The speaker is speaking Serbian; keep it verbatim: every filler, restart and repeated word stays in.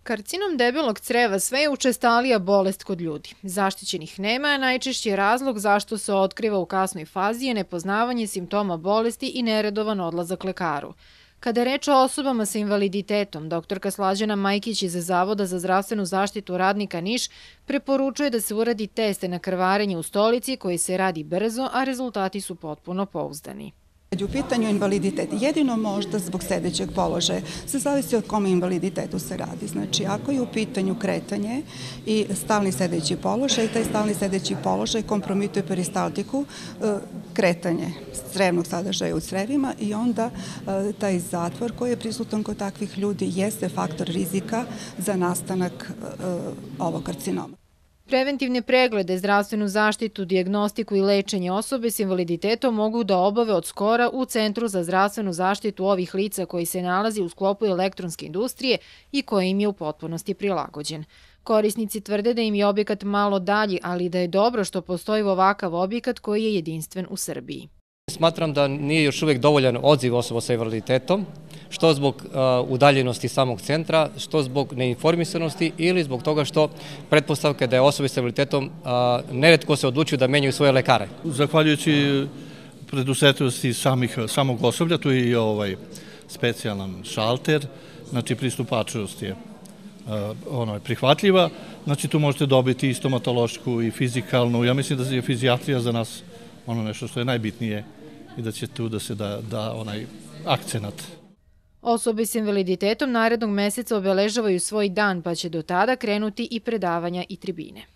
Karcinom debelog creva sve je učestalija bolest kod ljudi. Zaštićenih nema, a najčešći je razlog zašto se otkriva u kasnoj fazi je nepoznavanje simptoma bolesti i neredovan odlazak lekaru. Kada je reč o osobama sa invaliditetom, doktorka Slađana Majkić iz Zavoda za zdravstvenu zaštitu radnika Niš preporučuje da se uradi test na krvarenje u stolici koji se radi brzo, a rezultati su potpuno pouzdani. U pitanju invaliditet, jedino možda zbog sedećeg položaja, se zavisi od kome invaliditetu se radi. Znači, ako je u pitanju kretanje i stalni sedeći položaj, taj stalni sedeći položaj kompromituje peristaltiku, kretanje crevnog sadržaja u crevima i onda taj zatvor koji je prisutan kod takvih ljudi jeste faktor rizika za nastanak ovog karcinoma. Preventivne preglede, zdravstvenu zaštitu, dijagnostiku i lečenje osobe s invaliditetom mogu da obave od skora u Centru za zdravstvenu zaštitu ovih lica koji se nalazi u sklopu elektronske industrije i koji im je u potpunosti prilagođen. Korisnici tvrde da im je objekat malo dalji, ali da je dobro što postoji ovakav objekat koji je jedinstven u Srbiji. Smatram da nije još uvijek dovoljan odziv osoba sa invaliditetom, što zbog udaljenosti samog centra, što zbog neinformisanosti ili zbog toga što pretpostavka da je osobe sa invaliditetom neretko se odlučuju da menjaju svoje lekare. Zahvaljujući predusetljivosti samog osoblja, tu je i ovaj specijalan šalter, znači pristupačnost je prihvatljiva, znači tu možete dobiti i stomatološku i fizikalnu, ja mislim da je fizijatrija za nas ono nešto što je najbitnije i da će tu da se da onaj akcenat. Osobe s invaliditetom narednog meseca obeležavaju svoj dan, pa će do tada krenuti i predavanja i tribine.